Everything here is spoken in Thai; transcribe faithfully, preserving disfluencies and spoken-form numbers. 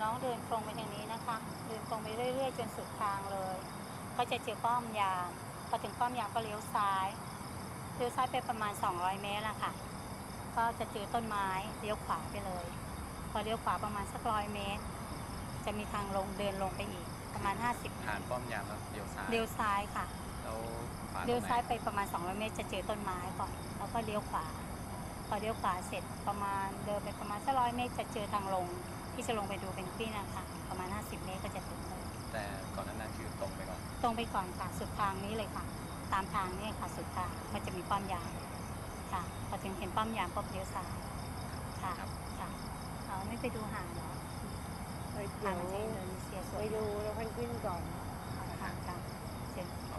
น้องเดินตรงไปทางนี้นะคะเดินตรงไปเรื่อยๆจนสุดทางเลยก็จะเจอป้อมยามพอถึงป้อมยามก็เลี้ยวซ้ายเลี้ยวซ้ายไปประมาณสองร้อยเมตรอะค่ะก็จะเจอต้นไม้เลี้ยวขวาไปเลยพอเลี้ยวขวาประมาณสักร้อยเมตรจะมีทางลงเดินลงไปอีกประมาณห้าสิบผ่านป้อมยามแล้วเลี้ยวซ้ายเลี้ยวซ้ายค่ะแล้วขวาเลี้ยวซ้ายไปประมาณสองร้อยเมตรจะเจอต้นไม้ก่อนแล้วก็เลี้ยวขวาพอเลี้ยวขวาเสร็จประมาณเดินไปประมาณสักร้อยเมตรจะเจอทางลงที่จะลงไปดูเป็นกวินนะคะประมาณห้าสิบเมตรก็จะถึงเลยแต่ก่อนหน้านั้นคือตรงไปก่อนตรงไปก่อนค่ะสุดทางนี้เลยค่ะตามทางนี้ค่ะสุดทางมันจะมีป้อมยามค่ะพอถึงเห็นป้อมยามปุ๊บเลี้ยวซ้ายค่ะค่ะเอาไม่ไปดูห่างเหรอไปเดี๋ยวห่างจากอินโดนีเซียสวยไปดูแล้วพันกวินก่อนค่ะค่ะเชิญ